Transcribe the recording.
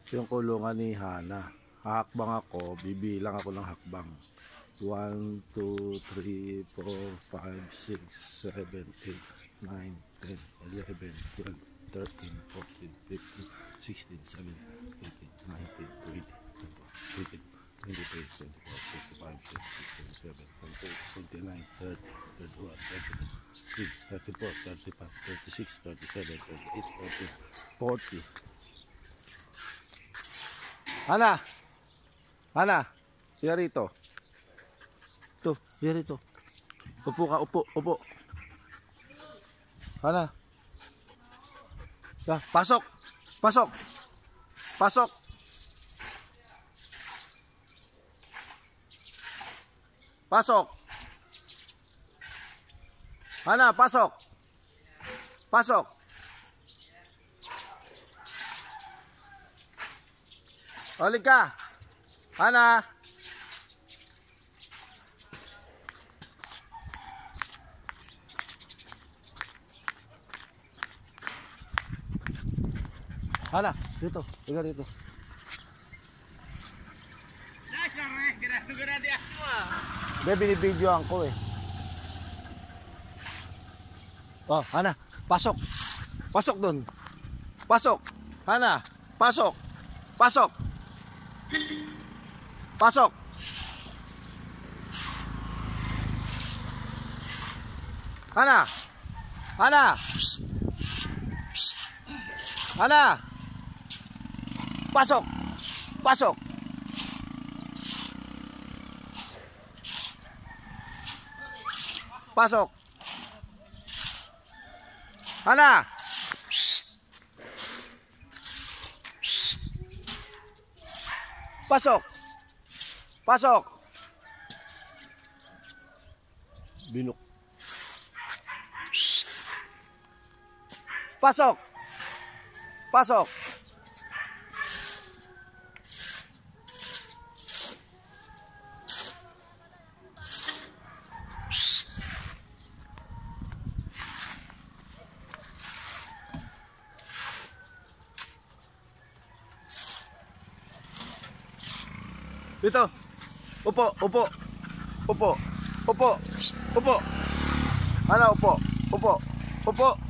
yung kulungan ni Hana. Hahakbang ako, bibilang ako ng hakbang. 1, 2, 3, 4, 5, 6, 7, 8, 9, 10, 11, 12, 13, 14, 15, 16, 17, 18, 19, 20, 21, 22, 23, 24, 25, 26, 27, 28, 29, 30, 31, 32, 33, 34, 35, 36, 37, 38, 40. Hana! Hana! Hiya rito. Ito, hiya rito. Upo ka, upo, upo. Hana! Pasok! Pasok! Pasok! Pasok! Hana, pasok! Pasok! Halik ka! Hana! Hana, dito. Tiga dito. Binibidyoan ko eh. Oh, Hana, pasok. Pasok dun. Pasok. Hana, pasok. Pasok. Pasok. Hana. Hana. Shh. Shh. Hana. Pasok. Pasok. Pasok. Hana. Shh. Shh. Pasok. Pasok. Binuk. Shh. Pasok. Pasok. Dito. Upo, upo. Upo. Upo. Upo. Ano, upo. Upo. Upo.